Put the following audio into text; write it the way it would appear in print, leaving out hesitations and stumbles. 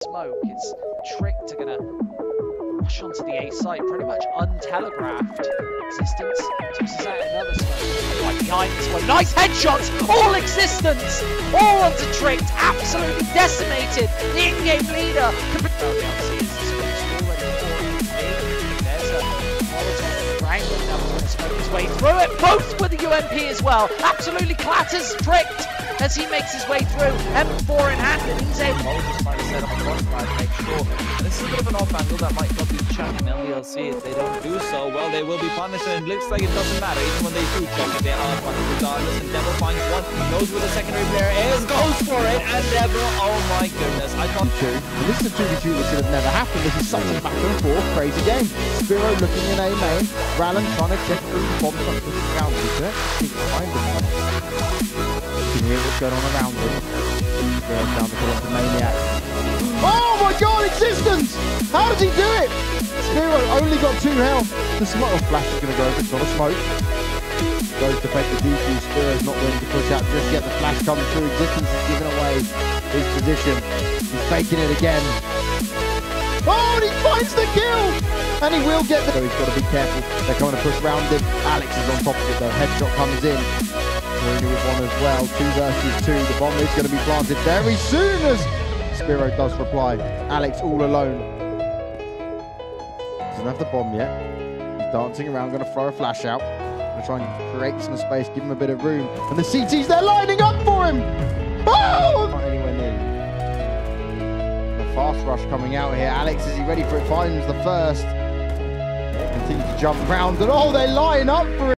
smoke. It's tricked. Are gonna rush onto the A site, pretty much untelegraphed. Existence tosses out another smoke. Right behind this one. Nice headshots! All existence! All onto tricked. Absolutely decimated. The in-game leader. ECS is already falling. There's a Molotov Wrangler now going to smoke his way through it. Both with the UMP as well. Absolutely clatters tricked as he makes his way through. M4 in hand, and he's able. Just trying to set up a crossfire to make sure. And this is a bit of an off angle that might not be checked in LDLC. If they don't do so, well, they will be punished, and it looks like it doesn't matter. Even when they do check it, they are punished regardless. And Devil finds one, knows where the secondary player is, goes for it, and Devil, oh my goodness, I thought two. This is a 2v2 that should have never happened. This is such a back and forth, crazy game. Spiro looking in A main, Rallen trying to check through the bomb, trying to push it down. He's actually behind him. You can hear what's going on around him. Going down the corner to Maniac. Oh my god, existence! How did he do it? Spiro only got 2 health. The smoke flash is going to go, it's not a smoke. Goes to fake the defuse. Spiro's not willing to push out just yet. The flash comes through. Existence is giving away his position. He's faking it again. Oh, and he finds the kill! And he will get the... So he's got to be careful. They're going to push around him. Alex is on top of it though. Headshot comes in. Marina with one as well. 2 versus 2. The bomb is going to be planted very soon as Spiro does reply. Alex all alone. Doesn't have the bomb yet. He's dancing around, going to throw a flash out. Going to try and create some space, give him a bit of room. And the CTs, they're lining up for him! Oh! Not anywhere near. The fast rush coming out here. Alex, is he ready for it? Finds the first. Continues to jump around, and oh, they line up for it!